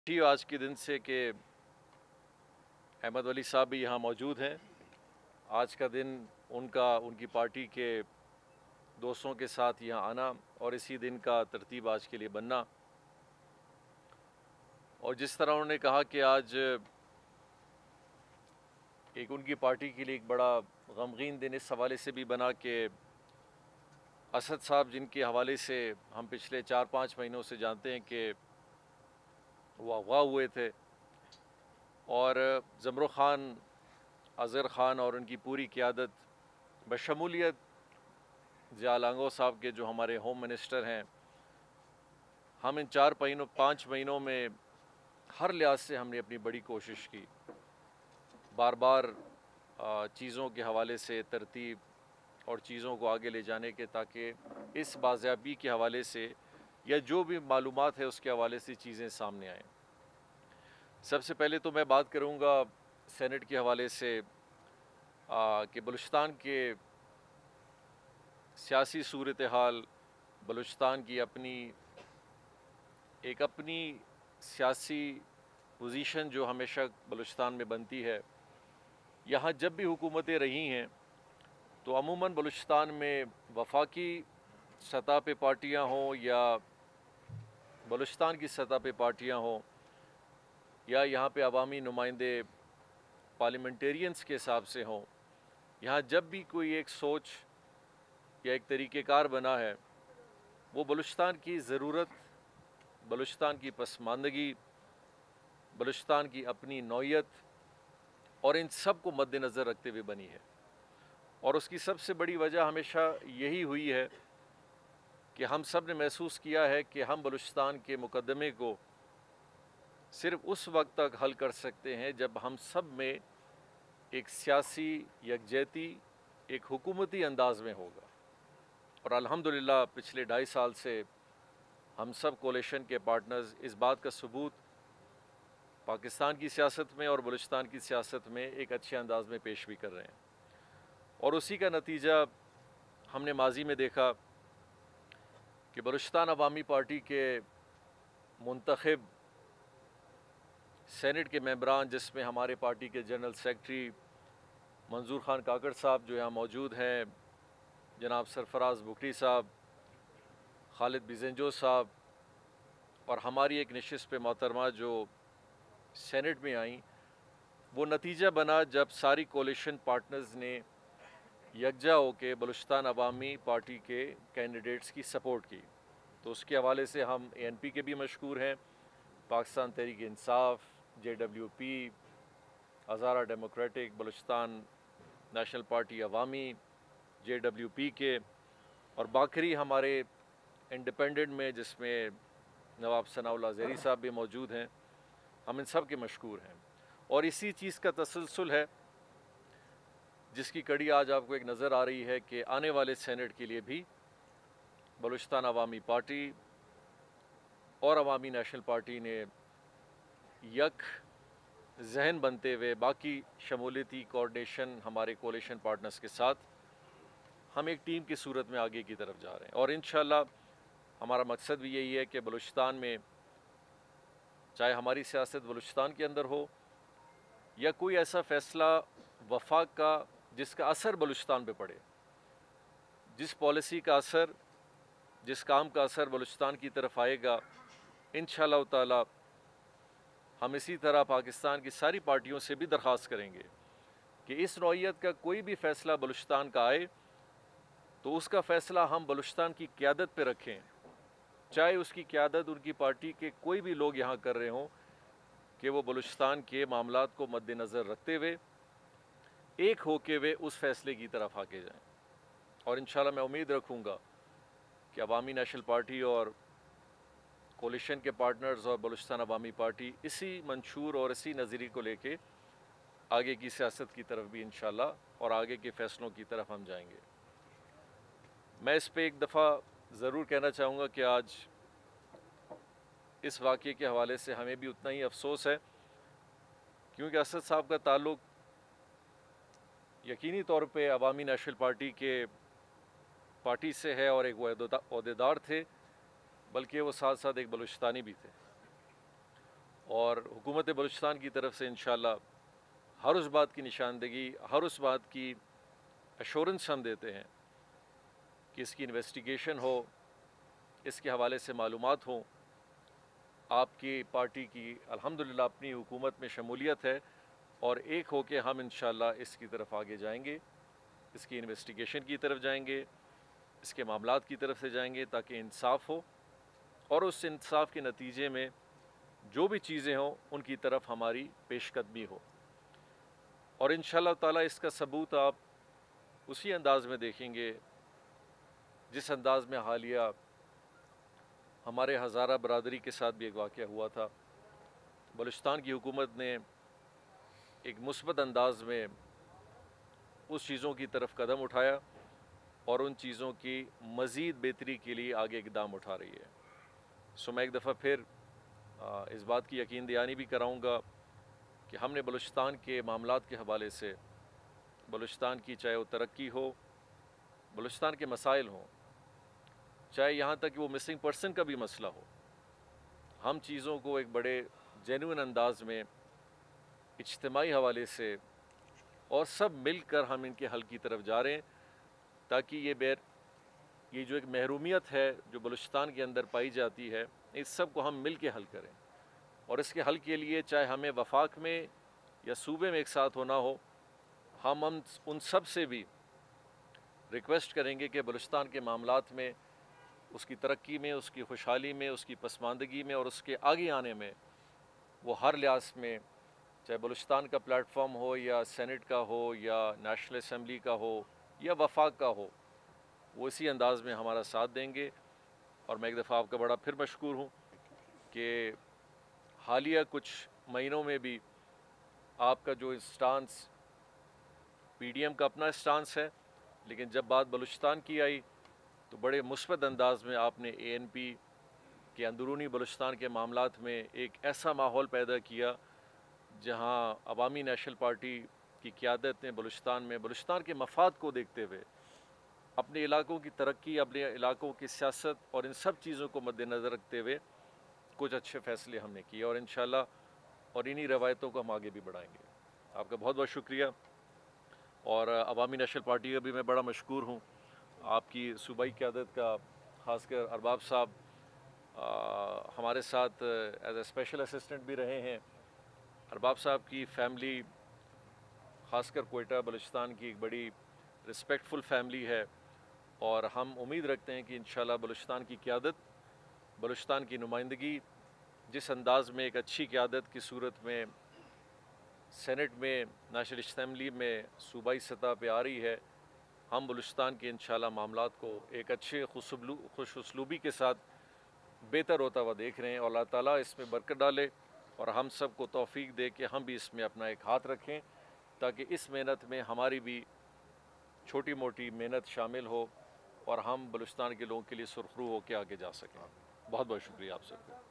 थी आज के दिन से कि अहमद वली साहब भी यहाँ मौजूद हैं। आज का दिन उनकी पार्टी के दोस्तों के साथ यहाँ आना और इसी दिन का तरतीब आज के लिए बनना, और जिस तरह उन्होंने कहा कि आज एक उनकी पार्टी के लिए एक बड़ा गमगीन दिन इस हवाले से भी बना कि असद साहब, जिनके हवाले से हम पिछले 4-5 महीनों से जानते हैं कि वो अगवा हुए थे, और ज़मरो ख़ान, अज़हर ख़ान और उनकी पूरी क़ियादत बशमूलियत ज़िया लांगो साहब के, जो हमारे होम मिनिस्टर हैं, हम इन 4-5 महीनों में हर लिहाज से हमने अपनी बड़ी कोशिश की, बार बार चीज़ों के हवाले से तरतीब और चीज़ों को आगे ले जाने के, ताकि इस बाज़ियाबी के हवाले से या जो भी मालूमात है उसके हवाले से चीज़ें सामने आएँ। सबसे पहले तो मैं बात करूँगा सेनेट के हवाले से कि बलूचिस्तान के सियासी सूरत हाल, बलूचिस्तान की अपनी सियासी पोजीशन जो हमेशा बलूचिस्तान में बनती है। यहाँ जब भी हुकूमतें रही हैं तो अमूमन बलूचिस्तान में वफाकी सतह पे पार्टियाँ हों या बलूचिस्तान की सतह पे पार्टियाँ हों या यहाँ पे अवामी नुमाइंदे पार्लियामेंटेरियंस के हिसाब से हों, यहाँ जब भी कोई एक सोच या एक तरीक़ेकार बना है, वो बलूचिस्तान की ज़रूरत, बलूचिस्तान की पसमानदगी, बलूचिस्तान की अपनी नौइयत और इन सब को मद्देनज़र रखते हुए बनी है। और उसकी सबसे बड़ी वजह हमेशा यही हुई है कि हम सब ने महसूस किया है कि हम बलूचिस्तान के मुकदमे को सिर्फ़ उस वक्त तक हल कर सकते हैं जब हम सब में एक सियासी यकजहती, एक हुकूमती अंदाज़ में होगा। और अल्हम्दुलिल्लाह पिछले 2.5 साल से हम सब कोalition के पार्टनर्स इस बात का सबूत पाकिस्तान की सियासत में और बलूचिस्तान की सियासत में एक अच्छे अंदाज़ में पेश भी कर रहे हैं। और उसी का नतीजा हमने माजी में देखा कि बलूचिस्तान अवामी पार्टी के मुंतखब सेनेट के मेंबरान, जिसमें हमारे पार्टी के जनरल सेक्रेटरी मंजूर ख़ान काकड़ साहब जो यहाँ मौजूद हैं, जनाब सरफराज बुखरी साहब, खालिद बिजेंजो साहब, और हमारी एक नशिस्त पे मोहतरमा जो सेनेट में आई, वो नतीजा बना जब सारी कोalition पार्टनर्स ने यकजा होकर बलूचिस्तान अवामी पार्टी के कैंडिडेट्स की सपोर्ट की। तो उसके हवाले से हम ANP के भी मशकूर हैं, Pakistan Tehreek Insaf, JWP, Hazara democratic, Balochistan national party Awami, JWP के, और बाकरी हमारे इंडिपेंडेंट में जिसमें नवाब सनाउल्लाह ज़ेरी साहब भी मौजूद हैं, हम इन सब के मशकूर हैं। और इसी चीज़ का तसलसल है जिसकी कड़ी आज आपको एक नज़र आ रही है कि आने वाले सेनेट के लिए भी बलूचिस्तान अवामी पार्टी और अवामी नेशनल पार्टी ने यक जहन बनते हुए बाकी शमूलियती कोऑर्डिनेशन हमारे कोalition पार्टनर्स के साथ हम एक टीम की सूरत में आगे की तरफ जा रहे हैं। और इंशाअल्लाह हमारा मकसद भी यही है कि बलूचिस्तान में, चाहे हमारी सियासत बलूचिस्तान के अंदर हो या कोई ऐसा फ़ैसला वफाक का जिसका असर बलूचिस्तान पे पड़े, जिस पॉलिसी का असर, जिस काम का असर बलूचिस्तान की तरफ आएगा, इंशाअल्लाह ताला हम इसी तरह पाकिस्तान की सारी पार्टियों से भी दरख्वास्त करेंगे कि इस नौइयत का कोई भी फ़ैसला बलूचिस्तान का आए तो उसका फ़ैसला हम बलूचिस्तान की क़ियादत पे रखें, चाहे उसकी क़ियादत उनकी पार्टी के कोई भी लोग यहाँ कर रहे हों, कि वो बलूचिस्तान के मामलात को मद्देनज़र रखते हुए एक होके वे उस फ़ैसले की तरफ आगे जाएँ। और इंशाअल्लाह मैं उम्मीद रखूँगा कि अवामी नेशनल पार्टी और कोalition के पार्टनर्स और बलूचिस्तान अवामी पार्टी इसी मंशूर और इसी नज़रिए को लेके आगे की सियासत की तरफ भी इंशाअल्लाह और आगे के फ़ैसलों की तरफ हम जाएंगे। मैं इस पे एक दफ़ा ज़रूर कहना चाहूँगा कि आज इस वाक़े के हवाले से हमें भी उतना ही अफसोस है, क्योंकि असद साहब का ताल्लुक़ यकीनी तौर पे अवामी नेशनल पार्टी से है और एक वो ओहदेदार थे, बल्कि वो साथ साथ एक बलूचिस्तानी भी थे। और हुकूमत बलूचिस्तान की तरफ से इंशाअल्लाह हर उस बात की निशानदेही, हर उस बात की एश्योरेंस हम देते हैं कि इसकी इन्वेस्टिगेशन हो, इसके हवाले से मालूमात हों। आपकी पार्टी की अल्हम्दुलिल्लाह अपनी हुकूमत में शमूलियत है और एक हो के हम इंशाअल्लाह इसकी तरफ आगे जाएंगे, इसकी इन्वेस्टिगेशन की तरफ जाएंगे, इसके मामलात की तरफ से जाएंगे ताकि इंसाफ हो और उस इंसाफ के नतीजे में जो भी चीज़ें हों उनकी तरफ हमारी पेशकदमी हो। और इंशाअल्लाह ताला इसका सबूत आप उसी अंदाज़ में देखेंगे जिस अंदाज़ में हालिया हमारे हज़ारा बरादरी के साथ भी एक वाक़या हुआ था। बलूचिस्तान की हुकूमत ने एक मुस्बत अंदाज़ में उस चीज़ों की तरफ कदम उठाया और उन चीज़ों की मज़ीद बेहतरी के लिए आगे इक़दाम उठा रही है। सो मैं एक दफ़ा फिर इस बात की यकीन दहानी भी कराऊँगा कि हमने बलूचिस्तान के मामलात के हवाले से, बलूचिस्तान की चाहे वो तरक्की हो, बलूचिस्तान के मसाइल हों, चाहे यहाँ तक कि वो मिसिंग पर्सन का भी मसला हो, हम चीज़ों को एक बड़े जेन्युइन अंदाज में इज्तिमाई हवाले से और सब मिलकर हम इनके हल की तरफ जा रहे हैं ताकि ये जो एक महरूमियत है जो बलूचिस्तान के अंदर पाई जाती है, इस सब को हम मिल के हल करें। और इसके हल के लिए चाहे हमें वफाक में या सूबे में एक साथ होना हो, हम उन सब से भी रिक्वेस्ट करेंगे कि बलूचिस्तान के मामलात में, उसकी तरक्की में, उसकी खुशहाली में, उसकी पसमानदगी में और उसके आगे आने में वो हर लिहाज में, चाहे बलूचिस्तान का प्लेटफॉर्म हो या सेनेट का हो या नेशनल असम्बली का हो या वफाक का हो, वो इसी अंदाज़ में हमारा साथ देंगे। और मैं एक दफ़ा आपका बड़ा फिर मशकूर हूँ कि हालिया कुछ महीनों में भी आपका जो स्टांस, पीडीएम का अपना स्टांस है, लेकिन जब बात बलूचिस्तान की आई तो बड़े मुस्बत अंदाज में आपने एएनपी के अंदरूनी बलूचिस्तान के मामलात में एक ऐसा माहौल पैदा किया जहां अवामी नेशनल पार्टी की क़यादत ने बलूचिस्तान के मफाद को देखते हुए अपने इलाकों की तरक्की, अपने इलाकों की सियासत और इन सब चीज़ों को मद्देनज़र रखते हुए कुछ अच्छे फ़ैसले हमने किए और इंशाअल्लाह और इन्हीं रवायतों को हम आगे भी बढ़ाएंगे। आपका बहुत बहुत शुक्रिया और अवामी नेशनल पार्टी का भी मैं बड़ा मशकूर हूँ। आपकी सूबाई क़यादत का, ख़ासकर अरबाब साहब हमारे साथ एज ए स्पेशल असिस्टेंट भी रहे हैं। अरबाब साहब की फ़ैमिली, ख़ासकर कोयटा बलूचिस्तान की एक बड़ी रिस्पेक्टफुल फैमिली है और हम उम्मीद रखते हैं कि इंशाअल्लाह बलूचिस्तान की क़यादत, बलूचिस्तान की नुमाइंदगी जिस अंदाज़ में एक अच्छी क़यादत की सूरत में सेनेट में, नेशनल असम्बली में सूबाई सतह पे आ रही है, हम बलूचिस्तान के इंशाअल्लाह मामलात को एक अच्छे खुश उसलूबी के साथ बेहतर होता हुआ देख रहे हैं और अल्लाह ताला इसमें बरकत डाले और हम सब को तौफीक दे कि हम भी इसमें अपना एक हाथ रखें ताकि इस मेहनत में हमारी भी छोटी मोटी मेहनत शामिल हो और हम बलूचिस्तान के लोगों के लिए सुरखरू होकर आगे जा सकें। बहुत बहुत शुक्रिया आप सबका।